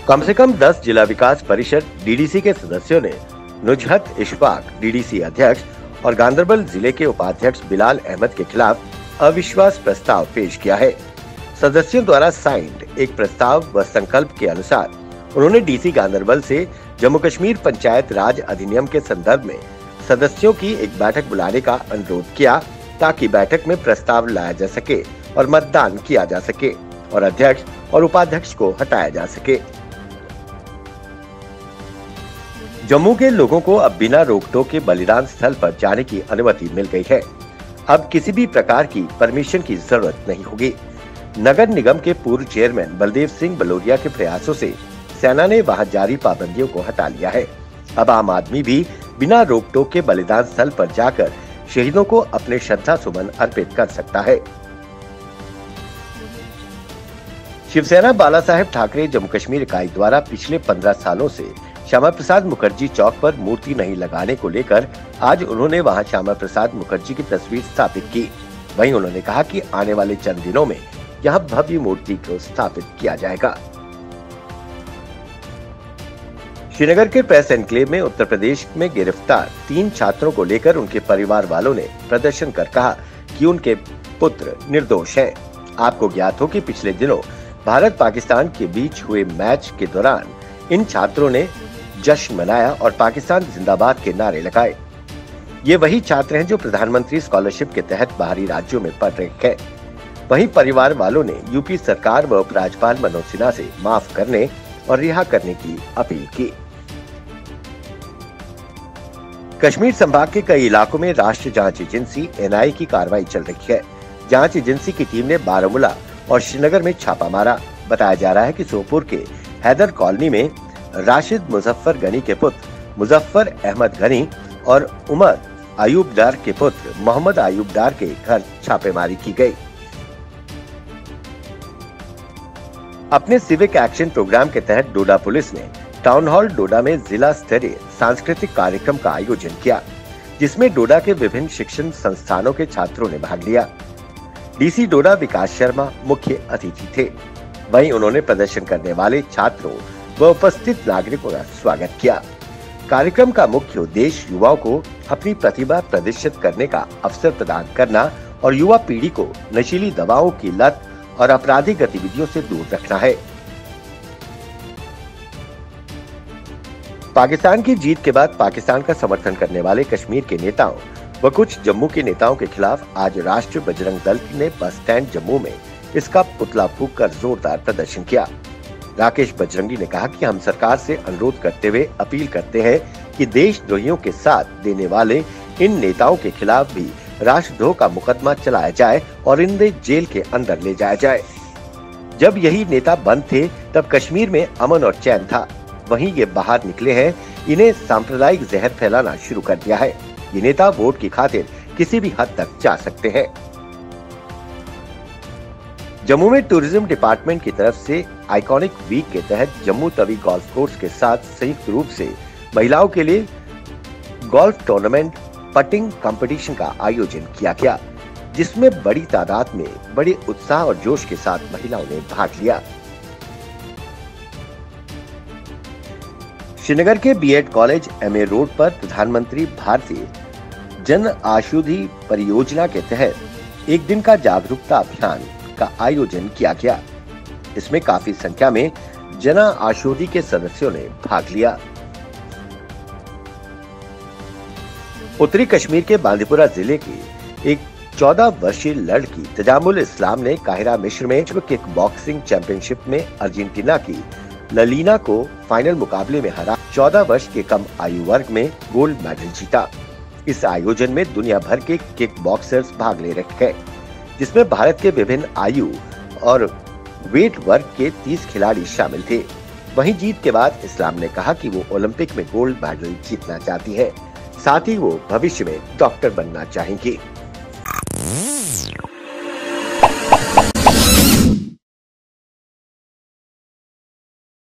कम से कम 10 जिला विकास परिषद डीडीसी के सदस्यों ने नुजहत इशफाक डीडीसी अध्यक्ष और गांधरबल जिले के उपाध्यक्ष बिलाल अहमद के खिलाफ अविश्वास प्रस्ताव पेश किया है। सदस्यों द्वारा साइंड एक प्रस्ताव व संकल्प के अनुसार उन्होंने डीसी गांधरबल से जम्मू कश्मीर पंचायत राज अधिनियम के संदर्भ में सदस्यों की एक बैठक बुलाने का अनुरोध किया ताकि बैठक में प्रस्ताव लाया जा सके और मतदान किया जा सके और अध्यक्ष और उपाध्यक्ष को हटाया जा सके। जम्मू के लोगों को अब बिना रोक-टोक के बलिदान स्थल पर जाने की अनुमति मिल गई है। अब किसी भी प्रकार की परमिशन की जरूरत नहीं होगी। नगर निगम के पूर्व चेयरमैन बलदेव सिंह बलोरिया के प्रयासों से सेना ने वहां जारी पाबंदियों को हटा लिया है। अब आम आदमी भी बिना रोक-टोक के बलिदान स्थल पर जाकर शहीदों को अपने श्रद्धा सुमन अर्पित कर सकता है। शिवसेना बाला साहेब ठाकरे जम्मू कश्मीर इकाई द्वारा पिछले 15 सालों से श्यामा प्रसाद मुखर्जी चौक पर मूर्ति नहीं लगाने को लेकर आज उन्होंने वहां श्यामा प्रसाद मुखर्जी की तस्वीर स्थापित की। वहीं उन्होंने कहा कि आने वाले चंद दिनों में यहां भव्य मूर्ति को स्थापित किया जाएगा। श्रीनगर के प्रेस एनक्लेव में उत्तर प्रदेश में गिरफ्तार 3 छात्रों को लेकर उनके परिवार वालों ने प्रदर्शन कर कहा कि उनके पुत्र निर्दोष हैं। आपको ज्ञात हो कि पिछले दिनों भारत पाकिस्तान के बीच हुए मैच के दौरान इन छात्रों ने जश्न मनाया और पाकिस्तान जिंदाबाद के नारे लगाए। ये वही छात्र हैं जो प्रधानमंत्री स्कॉलरशिप के तहत बाहरी राज्यों में पढ़ रहे हैं। वहीं परिवार वालों ने यूपी सरकार व उपराज्यपाल मनोज सिन्हा से माफ करने और रिहा करने की अपील की। कश्मीर संभाग के कई इलाकों में राष्ट्रीय जांच एजेंसी एनआईए की कार्रवाई चल रही है। जांच एजेंसी की टीम ने बारामूला और श्रीनगर में छापा मारा। बताया जा रहा है कि सोपोर के हैदर कॉलोनी में राशिद मुजफ्फर गनी के पुत्र मुजफ्फर अहमद गनी और उमर अयूब डार के पुत्र मोहम्मद अयूब डार के घर छापेमारी की गई। अपने सिविक एक्शन प्रोग्राम के तहत डोडा पुलिस ने टाउन हॉल डोडा में जिला स्तरीय सांस्कृतिक कार्यक्रम का आयोजन किया, जिसमें डोडा के विभिन्न शिक्षण संस्थानों के छात्रों ने भाग लिया। डीसी डोडा विकास शर्मा मुख्य अतिथि थे। वहीं उन्होंने प्रदर्शन करने वाले छात्रों व उपस्थित नागरिकों का स्वागत किया। कार्यक्रम का मुख्य उद्देश्य युवाओं को अपनी प्रतिभा प्रदर्शित करने का अवसर प्रदान करना और युवा पीढ़ी को नशीली दवाओं की लत और आपराधिक गतिविधियों से दूर रखना है। पाकिस्तान की जीत के बाद पाकिस्तान का समर्थन करने वाले कश्मीर के नेताओं व कुछ जम्मू के नेताओं के खिलाफ आज राष्ट्रीय बजरंग दल ने बस स्टैंड जम्मू में इसका पुतला फूंक कर जोरदार प्रदर्शन किया। राकेश बजरंगी ने कहा कि हम सरकार से अनुरोध करते हुए अपील करते हैं कि देशद्रोहियों के साथ देने वाले इन नेताओं के खिलाफ भी राष्ट्रद्रोह का मुकदमा चलाया जाए और इन्हें जेल के अंदर ले जाया जाए। जब यही नेता बंद थे तब कश्मीर में अमन और चैन था। वहीं ये बाहर निकले हैं, इन्हें सांप्रदायिक जहर फैलाना शुरू कर दिया है। ये नेता वोट की खातिर किसी भी हद तक जा सकते हैं। जम्मू में टूरिज्म डिपार्टमेंट की तरफ से आइकॉनिक वीक के तहत जम्मू तवी गोल्फ कोर्स के साथ संयुक्त रूप से महिलाओं के लिए गोल्फ टूर्नामेंट पटिंग कंपटीशन का आयोजन किया गया, जिसमें बड़ी तादाद में बड़े उत्साह और जोश के साथ महिलाओं ने भाग लिया। श्रीनगर के बीएड कॉलेज एमए रोड पर प्रधानमंत्री भारतीय जन औषधि परियोजना के तहत एक दिन का जागरूकता अभियान का आयोजन किया गया। इसमें काफी संख्या में जन औषधि के सदस्यों ने भाग लिया। उत्तरी कश्मीर के बांदीपुरा जिले की एक 14 वर्षीय लड़की तजामुल इस्लाम ने काहिरा मिस्र में किक बॉक्सिंग चैंपियनशिप में अर्जेंटीना की ललीना को फाइनल मुकाबले में हरा 14 वर्ष के कम आयु वर्ग में गोल्ड मेडल जीता। इस आयोजन में दुनिया भर के किक बॉक्सर्स भाग ले रहे हैं, जिसमें भारत के विभिन्न आयु और वेट वर्ग के 30 खिलाड़ी शामिल थे। वहीं जीत के बाद इस्लाम ने कहा कि वो ओलंपिक में गोल्ड मेडल जीतना चाहती है, साथ ही वो भविष्य में डॉक्टर बनना चाहेंगी।